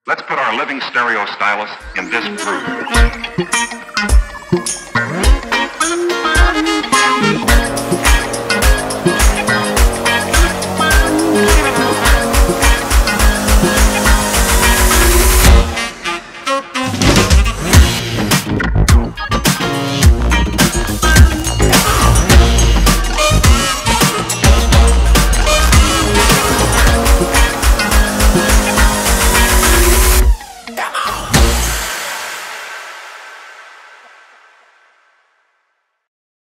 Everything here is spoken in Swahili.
Let's put our living stereo stylus in this groove.